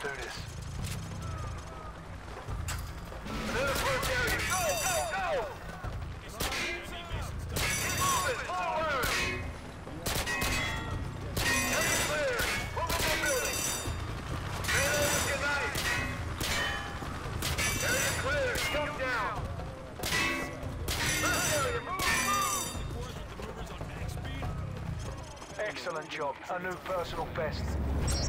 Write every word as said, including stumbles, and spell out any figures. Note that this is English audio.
do this. Another first area. Go, go, go! Keep moving, forward! Area clear. Moving the building. Area looking nice. Area clear. Jump down. First area, move, move! Excellent job. A new personal best.